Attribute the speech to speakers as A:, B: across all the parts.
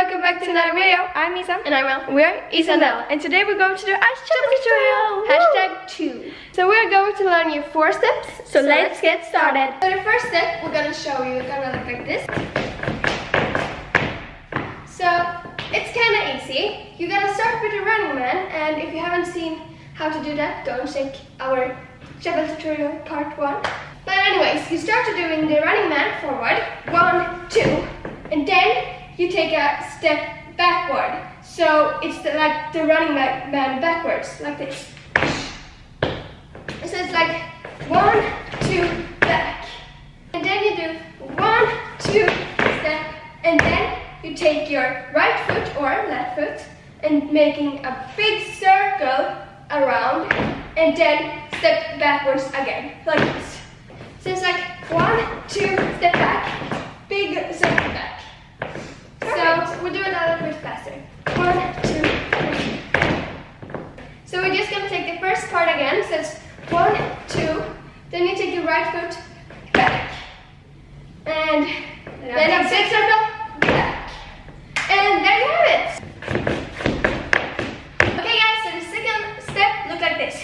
A: welcome back to another video. I'm Isa.
B: And I'm Mel.
A: We're Isa and Mel. And today we're going to do Ice Challenge tutorial.
B: #2.
A: So we're going to learn you 4 steps.
B: So let's get started.
A: So the first step we're going to show you is going to look like this. So it's kind of easy. You're going to start with the running man, and if you haven't seen how to do that, go and check our Challenge tutorial part 1. But anyways, you start doing the running man forward, 1, 2, and then you take a step backward. So it's like the running man backwards, like this. So it's like 1, 2, back. And then you do 1, 2, step, and then you take your right foot or left foot and making a big circle around, and then step backwards again, like this. So it's like 1, 2, step back, big circle back. Perfect. So we'll do it a little bit faster. 1, 2, 3. So we're just gonna take the first part again. So it's 1, 2. Then you take your right foot back, and then a big circle back, and there you have it. Okay, guys. So the second step looks like this.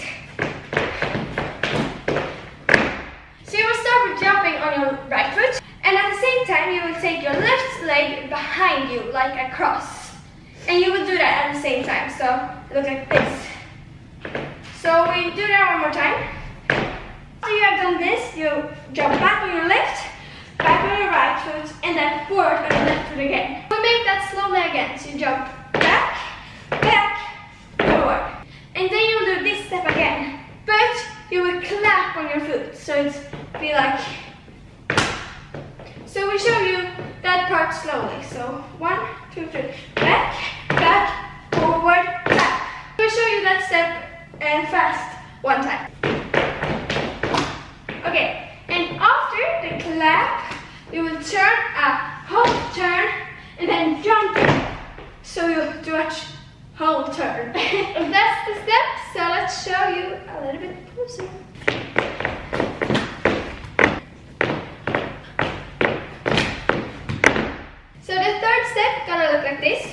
A: So you will start with jumping on your right foot, and at the same time you will take your left leg behind you like a cross, and you will do that at the same time. So look like this. So we do that one more time. After you have done this, you jump back on your left, back on your right foot, and then forward on your left foot again. We make that slowly again. So you jump back, back, forward, and then you will do this step again, but you will clap on your foot, so it's be like. So we show you that part slowly. So 1, 2, 3, back, back, forward, clap. We show you that step fast one time. Okay, and after the clap, you will turn a whole turn and then jump. So you do a whole turn. And that's the step. So let's show you a little bit closer. So the third step gonna look like this.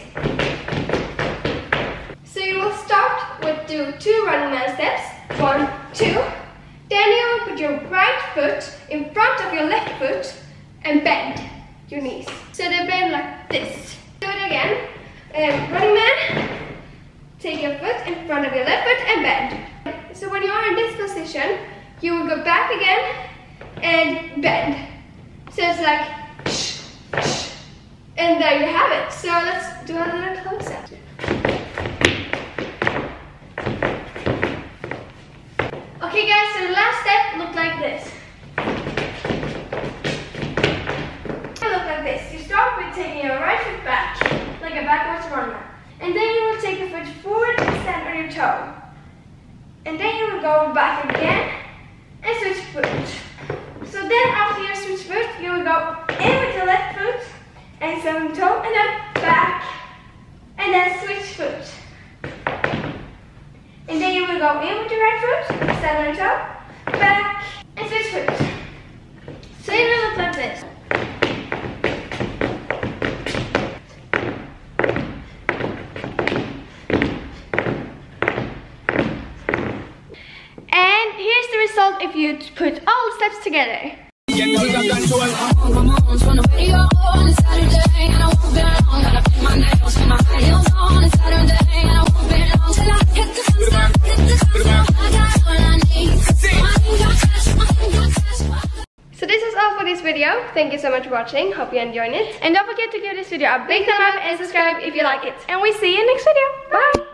A: So you will start with 2 running man steps, 1, 2. Then you will put your right foot in front of your left foot and bend your knees. So they bend like this. Do it again. Running man, take your foot in front of your left foot and bend. So when you are in this position, you will go back again and bend. So it's like shh, shh. And there you have it. So let's do a little close-up. Okay guys, so the last step looked like this. It look like this. You start with taking your right foot back, like a backwards runner. And then you will take your foot forward and stand on your toe. And then you will go back again and switch foot. So then after you switch foot, you will go in with your left foot and stand on your toe, and then back, and then switch foot. And then you will go in with your right foot, stand on your toe, back, and switch foot. So it will look like this. And here's the result if you put all the steps together. So this is all for this video. Thank you so much for watching. Hope you enjoyed it. And don't forget to give this video a big thumb up and subscribe if you like it. And we see you next video. Bye!